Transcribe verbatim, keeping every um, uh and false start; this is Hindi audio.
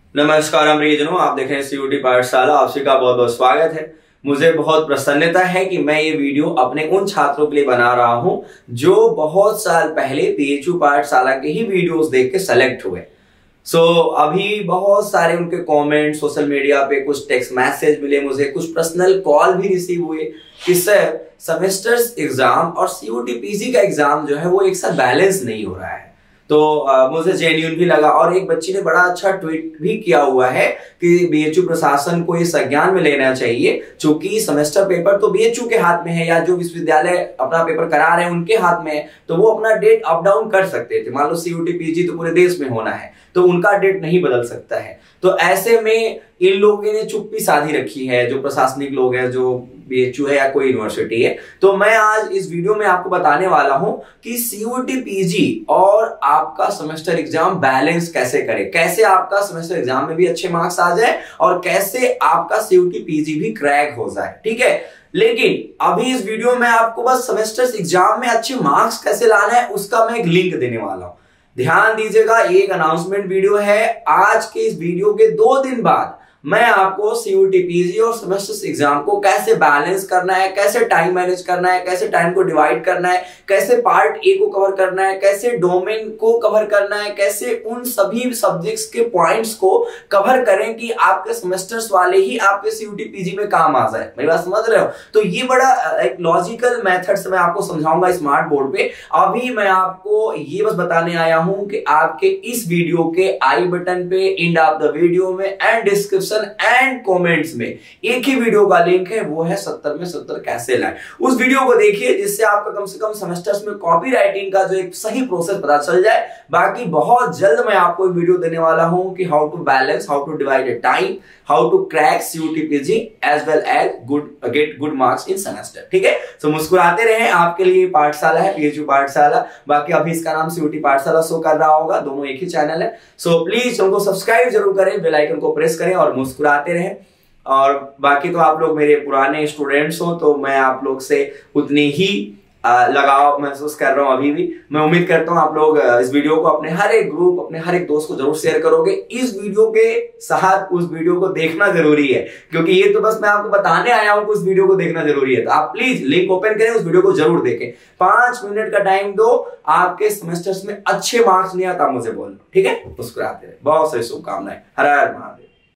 नमस्कार प्रियजनों, आप देख रहे हैं सीयूटी पाठशाला। आप सभी का बहुत बहुत स्वागत है। मुझे बहुत प्रसन्नता है कि मैं ये वीडियो अपने उन छात्रों के लिए बना रहा हूं जो बहुत साल पहले पीएचयू पाठशाला के ही वीडियोस देख के सेलेक्ट हुए। सो so, अभी बहुत सारे उनके कमेंट सोशल मीडिया पे, कुछ टेक्स्ट मैसेज मिले मुझे, कुछ पर्सनल कॉल भी रिसीव हुए कि सर सेमेस्टर्स एग्जाम और सीयूटी पीजी का एग्जाम जो है वो एक साथ बैलेंस नहीं हो रहा है। तो आ, मुझे जेन्युइन भी लगा। और एक बच्ची ने बड़ा अच्छा ट्वीट भी किया हुआ है कि बीएचयू प्रशासन को ये संज्ञान में लेना चाहिए, क्योंकि सेमेस्टर पेपर तो बीएचयू के हाथ में है या जो विश्वविद्यालय अपना पेपर करा रहे हैं उनके हाथ में है, तो वो अपना डेट अप डाउन कर सकते थे। मान लो सीयूटी पीजी तो पूरे देश में होना है, तो उनका डेट नहीं बदल सकता है। तो ऐसे में इन लोगों ने चुप्पी साधी रखी है, जो प्रशासनिक लोग हैं, जो बीएचयू है या कोई यूनिवर्सिटी है। तो मैं आज इस वीडियो में आपको बताने वाला हूं कि सीयूटी पीजी और आपका सेमेस्टर एग्जाम बैलेंस कैसे करें, कैसे आपका सेमेस्टर एग्जाम में भी अच्छे मार्क्स आ जाए और कैसे आपका सीयूटी पीजी भी क्रैक हो जाए। ठीक है, लेकिन अभी इस वीडियो में आपको बस सेमेस्टर एग्जाम में अच्छे मार्क्स कैसे लाना है उसका मैं एक लिंक देने वाला हूं। ध्यान दीजिएगा, ये एक अनाउंसमेंट वीडियो है। आज के इस वीडियो के दो दिन बाद मैं आपको सीयूटी पीजी और सेमेस्टर एग्जाम को कैसे बैलेंस करना है, कैसे टाइम मैनेज करना है, कैसे टाइम को डिवाइड करना है, कैसे पार्ट ए को कवर करना है, कैसे डोमेन को कवर करना है, कैसे उन सभी सब्जेक्ट्स के पॉइंट्स को कवर करें कि आपके सेमेस्टर्स वाले ही आपके सीयूटी पीजी में काम आ जाए। मेरी बात समझ रहे हो? तो ये बड़ा एक लॉजिकल मेथड से मैं आपको समझाऊंगा स्मार्ट बोर्ड पे। अभी मैं आपको ये बस बताने आया हूं कि आपके इस वीडियो के आई बटन पे, एंड ऑफ द वीडियो में एंड डिस्क्रिप्शन एंड कमेंट्स में एक ही वीडियो का लिंक है, वो है सत्तर में सत्तर कैसे लाएं। उस वीडियो को देखिए जिससे आपका कम से कम सेमेस्टर्स में कॉपी राइटिंग का जो एक सही प्रोसेस पता चल जाए। बाकी बहुत जल्द मैं आपको एक वीडियो देने वाला हूं कि how to balance, how to divide a time, how to crack CUET PG as well as good get good marks in semester. ठीक है, तो मुस्कुराते रहें, आपके लिए पाठशाला है पीएचयू पाठशाला। बाकी अभी इसका नाम सीयूटी पाठशाला शो कर रहा होगा, दोनों एक ही चैनल है। सो प्लीज उनको सब्सक्राइब जरूर करें, बेल आइकन को प्रेस करें और मुस्कुराते रहें। और बाकी तो आप लोग मेरे पुराने स्टूडेंट्स हो, तो मैं आप लोग से उतनी ही लगाव महसूस कर रहा हूं अभी भी। मैं उम्मीद करता हूं आप लोग इस वीडियो को अपने हर एक ग्रुप, अपने हर एक दोस्त को जरूर शेयर करोगे। इस वीडियो के साथ उस वीडियो को देखना जरूरी है, क्योंकि ये तो बस मैं आपको बताने आया हूं कि उस वीडियो को देखना जरूरी है। तो आप प्लीज लिंक ओपन करें, उस वीडियो को जरूर देखें। पांच मिनट का टाइम दो, आपके सेमेस्टर्स में अच्छे मार्क्स नहीं आता मुझे बोलना। ठीक है, मुस्कुराते रहे। बहुत सारी शुभकामनाएं। हर हर महादेव।